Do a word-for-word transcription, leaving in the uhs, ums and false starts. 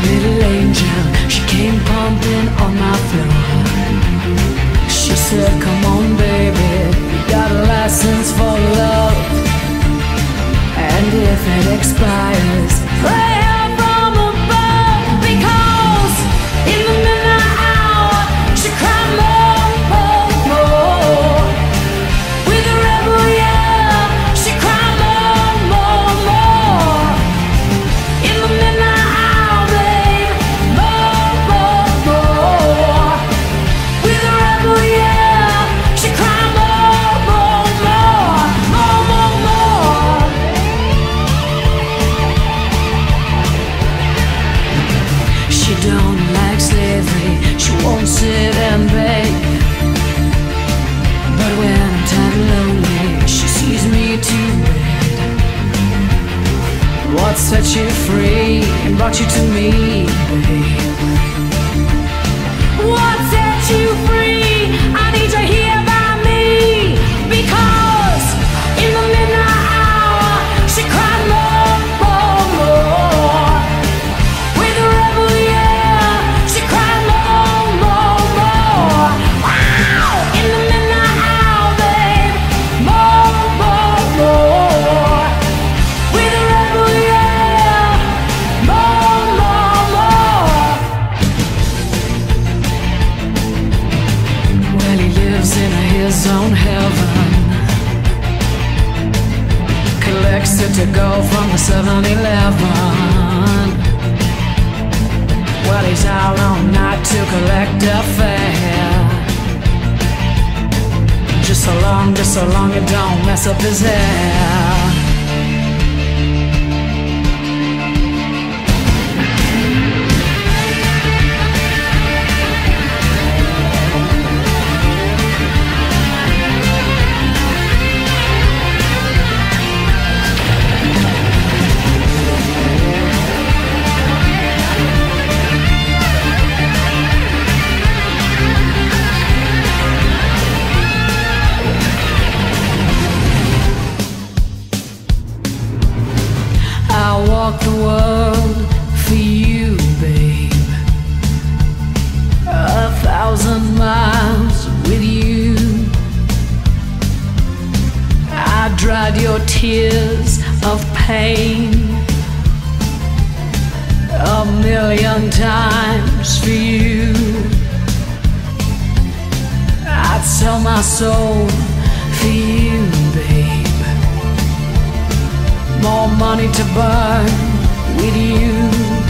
little angel, she came pumping on my floor. She said, come on baby, you got a license for love, and if it expires, pray up from above. Because in the midnight hour, she cried more, more, more. With a rebel yell, she cried more, more, more. In the midnight hour, babe, more, more, more. With a rebel yell, she cried more, more, more, more, more, more. She don't like slavery, she won't sit and beg. But when I'm tired and lonely, she sees me to bed. What set you free and brought you to me, babe? What set you free? I need you here by me. Because in the midnight hour, she cried more, more, more. With a rebel yell, she cried more, more, more. Wow! In the midnight hour, babe, more, more, more. With a rebel yell, more, more, more. Well, he lives in his own heaven, collects it to go from the seven eleven. Well, he's out all night to collect a fare. Just so long, just so long you don't mess up his hair. I walk the world for you, babe. A thousand miles with you. I dried your tears of pain a million times for you. I'd sell my soul for you, babe. More money to burn with you.